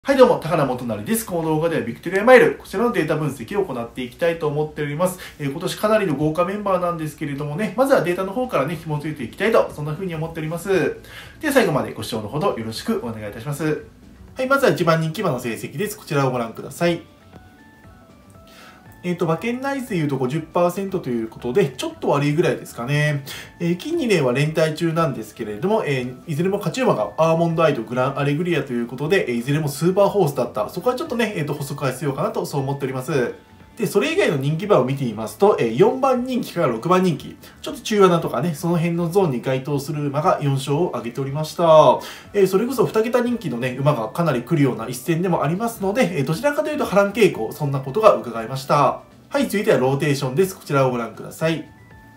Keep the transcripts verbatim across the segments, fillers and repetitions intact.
はいどうも、高野元成です。この動画ではビクトリアマイル、こちらのデータ分析を行っていきたいと思っております。えー、今年かなりの豪華メンバーなんですけれどもね、まずはデータの方からね、紐づいていきたいと、そんな風に思っております。では最後までご視聴のほどよろしくお願いいたします。はい、まずはいちばん人気馬の成績です。こちらをご覧ください。えっ、ー、と、馬券内率でいうと ごじゅっパーセント ということで、ちょっと悪いぐらいですかね。えー、近にねんは連帯中なんですけれども、えー、いずれも勝ち馬がアーモンドアイとグランアレグリアということで、えー、いずれもスーパーホースだった。そこはちょっとね、えっ、ー、と、補足が必要かなと、そう思っております。で、それ以外の人気馬を見てみますと、えー、よんばん人気からろくばん人気、ちょっと中穴とかね、その辺のゾーンに該当する馬がよん勝を挙げておりました。えー、それこそに桁人気のね、馬がかなり来るような一戦でもありますので、えー、どちらかというと波乱傾向、そんなことが伺えました。はい、続いてはローテーションです。こちらをご覧ください。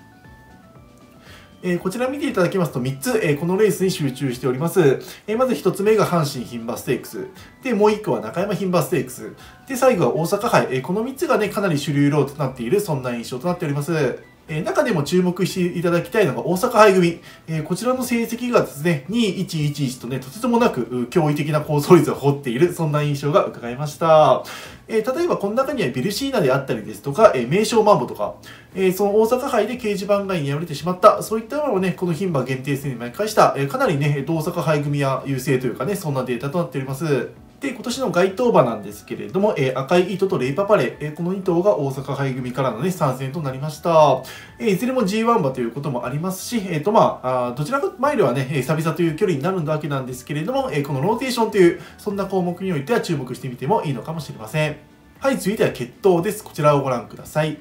えー、こちら見ていただきますとみっつ、えー、このレースに集中しております。えー、まずひとつめが阪神牝馬ステークス。で、もういっこは中山牝馬ステークス。で、最後は大阪杯。えー、このみっつがね、かなり主流ローとなっている、そんな印象となっております。えー、中でも注目していただきたいのが大阪杯組。えー、こちらの成績がですね、にいちいちいちとね、とてつもなく驚異的な構想率を誇っている、そんな印象が伺えました。えー、例えばこの中にはビルシーナであったりですとか、えー、名将マンボとか、えー、その大阪杯で掲示板外に敗れてしまった、そういったものをね、この牝馬限定戦に巻き返した、えー、かなりね、大阪杯組や優勢というかね、そんなデータとなっております。で、今年の該当馬なんですけれども、えー、赤い糸とレイパパレ、えー、このに頭が大阪杯組からのね、参戦となりました。えー、いずれも ジーワン 馬ということもありますし、えっ、ー、とまあ、あどちらかマイルはね、久々という距離になるわけなんですけれども、えー、このローテーションという、そんな項目においては注目してみてもいいのかもしれません。はい、続いては血統です。こちらをご覧ください。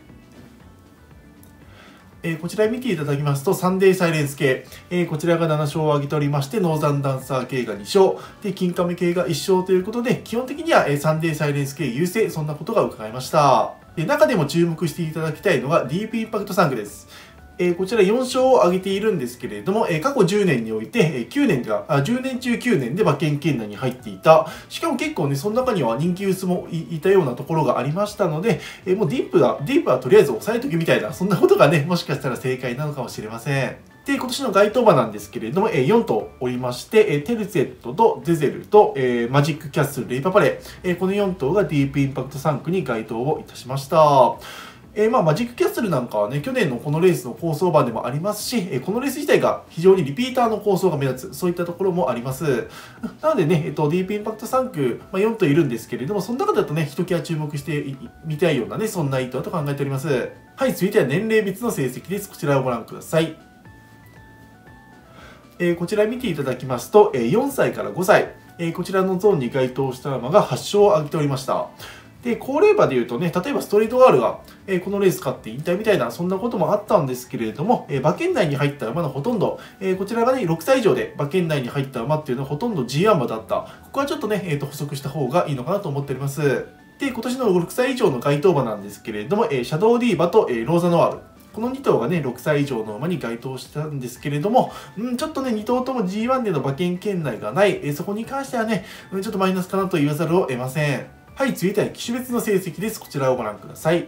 えー、こちら見ていただきますと、サンデーサイレンス系、えー、こちらがなな勝を挙げておりまして、ノーザンダンサー系がに勝、で、金亀系がいち勝ということで、基本的には、えー、サンデーサイレンス系優勢、そんなことが伺いました。で、中でも注目していただきたいのが、ディープインパクトサンクです。えー、こちらよん勝を挙げているんですけれども、えー、過去じゅうねんにおいて、えー、きゅうねんが、あ、じゅうねん中きゅうねんで馬券圏内に入っていた。しかも結構ね、その中には人気薄も い, いたようなところがありましたので、えー、もうディープだ、ディープはとりあえず抑えときみたいな、そんなことがね、もしかしたら正解なのかもしれません。で、今年の該当馬なんですけれども、えー、よん頭おりまして、えー、テルツェットとゼゼルと、えー、マジックキャッスル、レイパパレ、えー、このよん頭がディープインパクトさん区に該当をいたしました。えー、まあ、マジックキャッスルなんかはね、去年のこのレースの構想馬でもありますし、えー、このレース自体が非常にリピーターの構想が目立つ、そういったところもあります。なのでね、えっと、ディープインパクトさん区、まあ、よん頭いるんですけれども、その中だとね、ひときわ注目してみたいようなね、そんな意図だと考えております。はい、続いては年齢別の成績です。こちらをご覧ください。えー、こちら見ていただきますと、えー、よんさいからごさい、えー、こちらのゾーンに該当した馬がはち勝を挙げておりました。で、高齢馬で言うとね、例えばストレートガールが、えー、このレース勝って引退みたいな、そんなこともあったんですけれども、えー、馬券内に入った馬のほとんど、えー、こちらがね、ろくさい以上で馬券内に入った馬っていうのはほとんど ジーワン 馬だった。ここはちょっとね、えーと、補足した方がいいのかなと思っております。で、今年のろくさい以上の該当馬なんですけれども、えー、シャドウディーバと、えー、ローザノワール。このに頭がね、ろくさい以上の馬に該当したんですけれども、うん、ちょっとね、に頭とも ジーワン での馬券圏内がない、えー、そこに関してはね、うん、ちょっとマイナスかなと言わざるを得ません。はい、続いては機種別の成績です。こちらをご覧ください。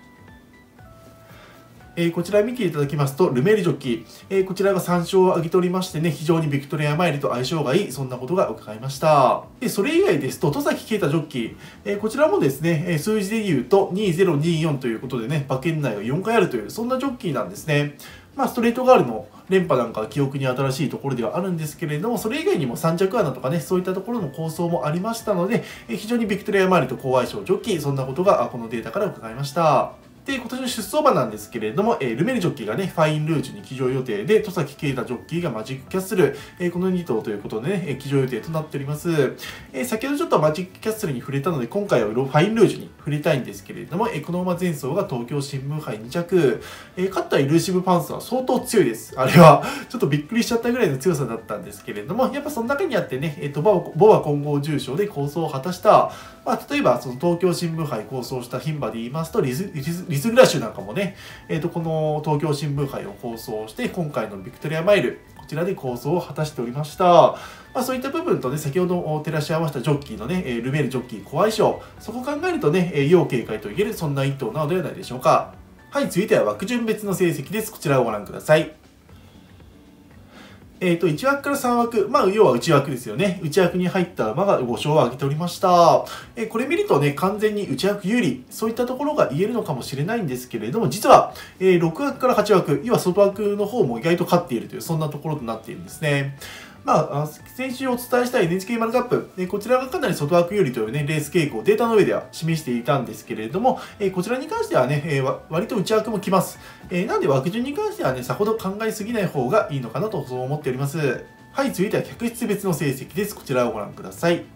えー、こちら見ていただきますと、ルメールジョッキー、えー、こちらがさん勝を挙げておりましてね、非常にビクトリアマイルと相性がいい、そんなことが伺いました。で、それ以外ですと、戸崎啓太ジョッキー、えー、こちらもですね、え数字で言うとにせんにじゅうよんということでね、馬券内がよんかいあるという、そんなジョッキーなんですね。まあ、ストレートガールの連覇なんかは記憶に新しいところではあるんですけれども、それ以外にもさん着穴とかね、そういったところの構想もありましたので、非常にビクトリアマイルと好相性ジョッキー、そんなことがこのデータから伺いました。で、今年の出走馬なんですけれども、えー、ルメルジョッキーがね、ファインルージュに騎乗予定で、戸崎啓太ジョッキーがマジックキャッスル、えー、このに頭ということでね、えー、騎乗予定となっております。えー、先ほどちょっとマジックキャッスルに触れたので、今回はファインルージュに触れたいんですけれども、えー、この馬前走が東京新聞杯に着、えー、勝ったイルーシブパンサーは相当強いです。あれは、ちょっとびっくりしちゃったぐらいの強さだったんですけれども、やっぱその中にあってね、えっと、ボバ混合重賞で構想を果たした、まあ、例えばその東京新聞杯構想した牝馬で言いますと、リズ、リズ、リズグラッシュなんかもね、えっと、この東京新聞杯を構想して、今回のビクトリアマイル、こちらで構想を果たしておりました。まあ、そういった部分とね、先ほど照らし合わせたジョッキーのね、ルメールジョッキー好相性、そこを考えるとね、要警戒と言える、そんな一頭なのではないでしょうか。はい、続いては枠順別の成績です。こちらをご覧ください。 えっと、いち枠からさん枠、まあ、要は内枠ですよね。内枠に入った馬がご勝を挙げておりました。えーこれ見るとね、完全に内枠有利、そういったところが言えるのかもしれないんですけれども、実は、えーろく枠からはち枠、要は外枠の方も意外と勝っているという、そんなところとなっているんですね。まあ、あ先週お伝えした エヌエイチケー マルカップ、えーこちらがかなり外枠有利というね、レース傾向、データの上では示していたんですけれども、えーこちらに関してはね、えーわ割と内枠も来ます。えーなんで枠順に関してはね、さほど考えすぎない方がいいのかなとそう思っております。はい、続いては客室別の成績です。こちらをご覧ください。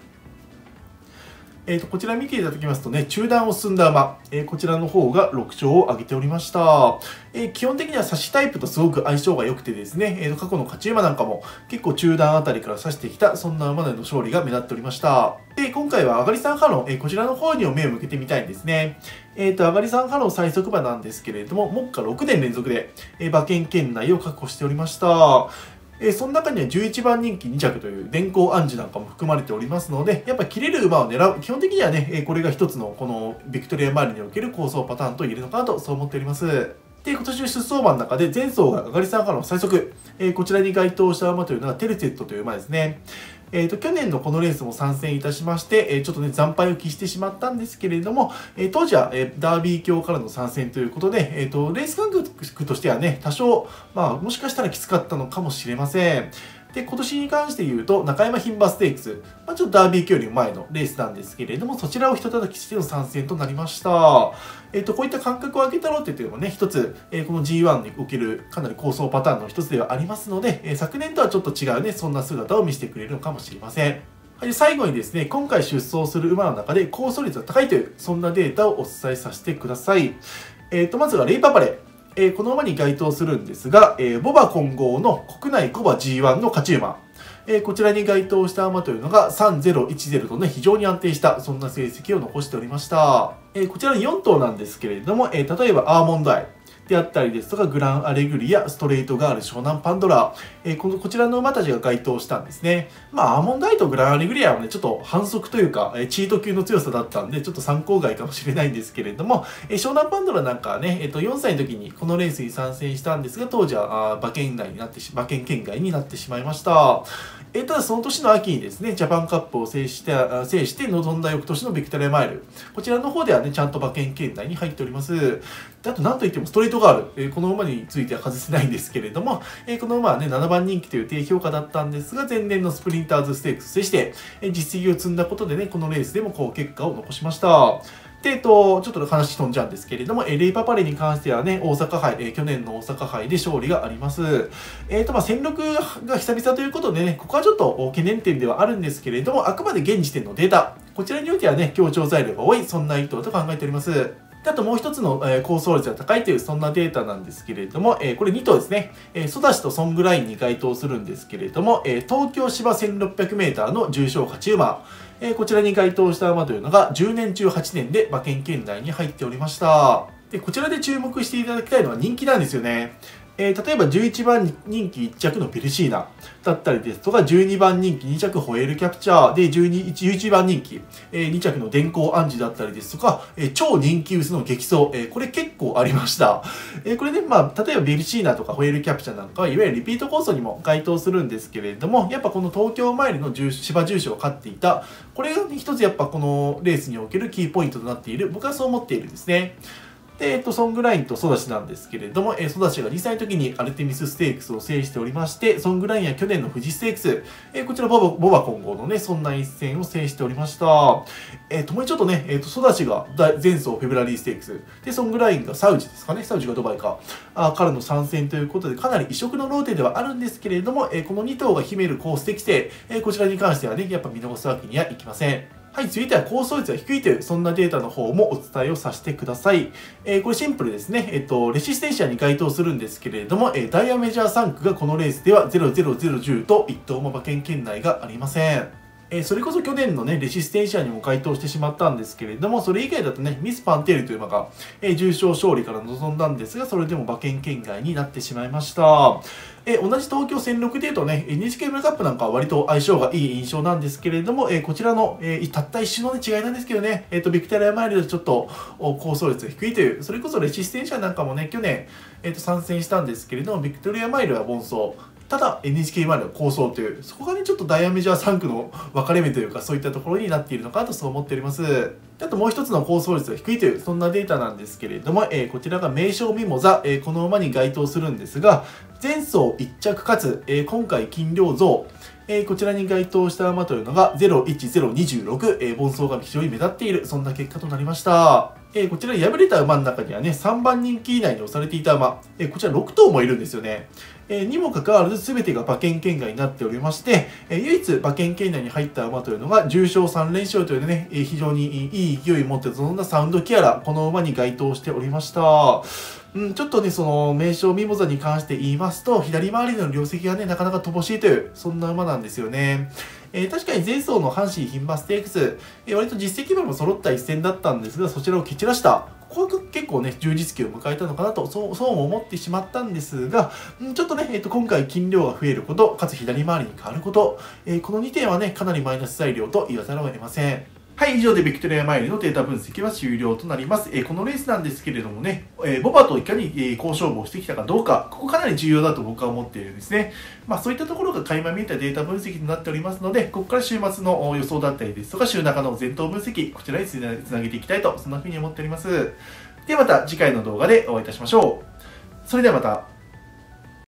えー、とこちら見ていただきますとね、中段を進んだ馬、えーこちらの方がろく勝を挙げておりました。えー基本的には差しタイプとすごく相性が良くてですね、えーと過去の勝ち馬なんかも結構中段あたりから差してきた、そんな馬での勝利が目立っておりました。で、今回は上がりさんハロン、えーこちらの方にも目を向けてみたいんですね。えーと、上がりさんハロン最速馬なんですけれども、目下ろくねん連続で、えー馬券圏内を確保しておりました。えーその中にはじゅういちばん人気に着という電光暗示なんかも含まれておりますので、やっぱ切れる馬を狙う、基本的にはね、えーこれが一つのこのビクトリアマイルにおける構想パターンと言えるのかなとそう思っております。で、今年の出走馬の中で前走が上がりさんからの最速、えーこちらに該当した馬というのがテルセットという馬ですね。えーと、去年のこのレースも参戦いたしまして、えーちょっとね、惨敗を喫してしまったんですけれども、えー当時は、えーダービー卿からの参戦ということで、えーと、レース感覚としてはね、多少、まあ、もしかしたらきつかったのかもしれません。で、今年に関して言うと、中山牝馬ステークス、まあ、ちょっとダービー卿より前のレースなんですけれども、そちらをひと叩きしての参戦となりました。えっと、こういった感覚を上げたローテというのもね、一つ、えーこの ジーワン におけるかなり構想パターンの一つではありますので、えー昨年とはちょっと違うね、そんな姿を見せてくれるのかもしれません。はい、最後にですね、今回出走する馬の中で高走率が高いという、そんなデータをお伝えさせてください。えっと、まずはレイパパレ。えーこの馬に該当するんですが、えーボバ混合の国内コバ ジーワン の勝ち馬。えーこちらに該当した馬というのがさんぜろいちぜろとね、非常に安定した、そんな成績を残しておりました。えーこちらのよん頭なんですけれども、えー例えばアーモンドアイであったりですとか、グランアレグリア、ストレートガール、湘南パンドラ、えーこのこちらの馬たちが該当したんですね。まあ、アーモンドアイとグランアレグリアはね、ちょっと反則というか、えーチート級の強さだったんで、ちょっと参考外かもしれないんですけれども、えー湘南パンドラなんかはね、えっと、よんさいの時にこのレースに参戦したんですが、当時はあー馬券内になってし、馬券圏外になってしまいました。えーただその年の秋にですね、ジャパンカップを制して、あ制して臨んだ翌年のビクトリアマイル。こちらの方ではね、ちゃんと馬券圏内に入っております。であと、なんといってもストレートガール。えーこの馬については外せないんですけれども、えーこの馬はね、ななばん人気という低評価だったんですが、前年のスプリンターズステークスでして、えー実績を積んだことでね、このレースでもこう結果を残しました。で、えっと、ちょっと話飛んじゃうんですけれども、えレイパパレに関してはね、大阪杯、えー去年の大阪杯で勝利があります。えっと、まあ、戦力が久々ということでね、ここはちょっと懸念点ではあるんですけれども、あくまで現時点のデータ、こちらにおいてはね、強調材料が多い、そんな意図だと考えております。であともう一つの、えー、高走率が高いというそんなデータなんですけれども、えーこれに頭ですね。えー、ソダシとソングラインに該当するんですけれども、えー東京芝 せんろっぴゃくメーター の重賞勝ち馬、えーこちらに該当した馬というのがじゅうねん中はちねんで馬券圏内に入っておりました。で、こちらで注目していただきたいのは人気なんですよね。えー、例えばじゅういちばん人気いっ着のペルシーナだったりですとか、じゅうにばん人気に着ホエールキャプチャーでじゅうに、じゅういちばん人気、えー、に着の電光暗示だったりですとか、えー、超人気薄の激走、えー、これ結構ありました。えー、これね、まあ、例えばベルシーナとかホエールキャプチャーなんかはいわゆるリピートコースにも該当するんですけれども、やっぱこの東京マイルの芝重賞を勝っていた、これが、ね、一つやっぱこのレースにおけるキーポイントとなっている、僕はそう思っているんですね。で、えっと、ソングラインとソダシなんですけれども、えー、ソダシがにさいの時にアルテミスステークスを制しておりまして、ソングラインや去年の富士ステークス、えー、こちらボバ、ボバ混合のね、そんな一戦を制しておりました。えー、ともにちょっとね、えっ、と、ソダシが前走フェブラリーステークス、で、ソングラインがサウジですかね、サウジがドバイか、あからの参戦ということで、かなり異色のローテではあるんですけれども、えー、このに頭が秘めるコース適性、えー、こちらに関してはね、やっぱ見逃すわけにはいきません。はい、続いては高走率が低いという、そんなデータの方もお伝えをさせてください。えー、これシンプルですね。えっと、レシステンシアに該当するんですけれども、えー、ダイヤメジャーさん区がこのレースではゼロゼロゼロいちといち頭も馬券圏内がありません。えー、それこそ去年のね、レシステンシアにも該当してしまったんですけれども、それ以外だとね、ミスパンテールという馬が、えー、重賞勝利から臨んだんですが、それでも馬券圏外になってしまいました。えー、同じ東京せんろくでいうとね、エヌエイチケー ブルカップなんかは割と相性がいい印象なんですけれども、えー、こちらの、えー、たった一瞬の、ね、違いなんですけどね、えっ、ー、と、ビクタリアマイルでちょっと高走率が低いという、それこそレシステンシアなんかもね、去年、えー、と参戦したんですけれども、ビクトリアマイルは凡走。 ただ エヌエイチケー までの構想という、そこがね、ちょっとダイヤメジャーさん区の分かれ目というか、そういったところになっているのかなとそう思っております。あともう一つの構想率が低いという、そんなデータなんですけれども、えー、こちらが名将ミモザ、えー、この馬に該当するんですが、前走いっ着かつ、えー、今回斤量増、えー、こちらに該当した馬というのがゼロいちゼロにじゅうろく、えー、盆走が非常に目立っている、そんな結果となりました。えー、こちら敗れた馬の中にはね、さんばん人気以内に押されていた馬、えー、こちらろく頭もいるんですよね。えー、にもかかわらず全てが馬券圏外になっておりまして、えー、唯一馬券圏内に入った馬というのがじゅう勝さん連勝というね、えー、非常にいい勢いを持って臨んだサウンドキアラ、この馬に該当しておりました。うん、ちょっとね、その名将ミモザに関して言いますと、左回りの両席がね、なかなか乏しいという、そんな馬なんですよね。えー、確かに前走の阪神牝馬ステークス、えー、割と実績馬も揃った一戦だったんですが、そちらを蹴散らした。ここは結構ね、充実期を迎えたのかなと、そう、そうも思ってしまったんですが、んちょっとね、えっと、今回斤量が増えること、かつ左回りに変わること、えー、このにてんはね、かなりマイナス材料と言わざるを得ません。はい、以上でビクトリアマイルのデータ分析は終了となります。えー、このレースなんですけれどもね、えー、ボバといかに、えー、好勝負をしてきたかどうか、ここかなり重要だと僕は思っているんですね。まあそういったところが垣間見えたデータ分析となっておりますので、ここから週末の予想だったりですとか、週中の前頭分析、こちらにつなげていきたいと、そんな風に思っております。ではまた次回の動画でお会いいたしましょう。それではまた。